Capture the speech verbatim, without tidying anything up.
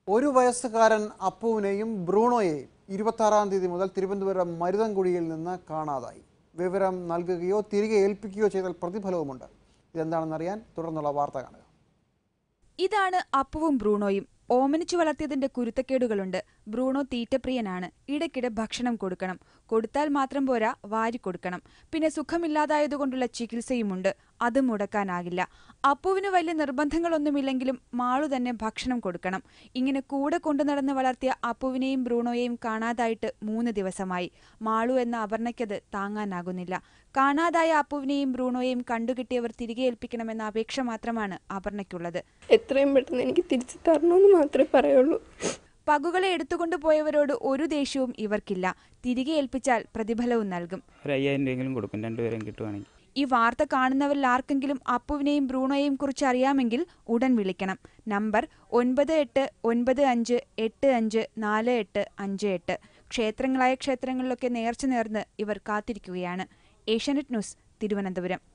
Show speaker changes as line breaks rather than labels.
ഒരു വയസ്സുകാരൻ അപ്പുവിനെയും ബ്രൂണോയെയും ഇരുപത്താറാം തീയതി മുതൽ തിരുവനന്തപുരം മരുതൻകുഴിയിൽ നിന്ന് കാണാതായി. വിവരം നൽകുകയോ തിരികെ ഏൽപ്പിക്കുകയോ ചെയ്താൽ പ്രതിഫലവുമുണ്ട്. ഇതെന്താണെന്നറിയാൻ തുടർന്നുള്ള വാർത്ത കാണുക.
ഇതാണ് അപ്പുവും ബ്രൂണോയും. ഓമനിച്ചു വളർത്തിയതിന്റെ കുരുത്തക്കേടുകളുണ്ട്. ബ്രൂണോ തീറ്റപ്രിയനാണ്. ഇടയ്ക്കിടെ ഭക്ഷണം കൊടുക്കണം. കൊടുത്താൽ മാത്രം പോരാ, വാരി കൊടുക്കണം. പിന്നെ സുഖമില്ലാതായതുകൊണ്ടുള്ള ചികിത്സയുമുണ്ട്. അത് മുടക്കാനാകില്ല. അപ്പുവിന് വലിയ നിർബന്ധങ്ങളൊന്നുമില്ലെങ്കിലും മാളു തന്നെ ഭക്ഷണം കൊടുക്കണം. ഇങ്ങനെ കൂടെ കൊണ്ടു നടന്ന് വളർത്തിയ അപ്പുവിനെയും ബ്രൂണോയെയും കാണാതായിട്ട് മൂന്ന് ദിവസമായി. മാളു എന്ന അപർണയ്ക്കത് താങ്ങാനാകുന്നില്ല. കാണാതായ അപ്പുവിനെയും ബ്രൂണോയെയും കണ്ടുകിട്ടിയവർ തിരികെ ഏൽപ്പിക്കണമെന്ന അപേക്ഷ മാത്രമാണ് അപർണയ്ക്കുള്ളത്.
എത്രയും പെട്ടെന്ന് എനിക്ക് തിരിച്ചു തരണമെന്ന് മാത്രമേ പറയുള്ളൂ.
പകുകളെ എടുത്തുകൊണ്ടു പോയവരോട് ഒരു ദേഷ്യവും ഇവർക്കില്ല. തിരികെ ഏൽപ്പിച്ചാൽ പ്രതിഫലവും നൽകും. ഈ വാർത്ത കാണുന്നവരിൽ ആർക്കെങ്കിലും അപ്പുവിനെയും ബ്രൂണോയെയും കുറിച്ച് അറിയാമെങ്കിൽ ഉടൻ വിളിക്കണം. നമ്പർ ഒൻപത് എട്ട് ഒൻപത് അഞ്ച് എട്ട് അഞ്ച് നാല് എട്ട് അഞ്ച് എട്ട്. ക്ഷേത്രങ്ങളായ ക്ഷേത്രങ്ങളിലൊക്കെ നേർച്ച നേർന്ന് ഇവർ കാത്തിരിക്കുകയാണ്. ഏഷ്യാനെറ്റ് ന്യൂസ്, തിരുവനന്തപുരം.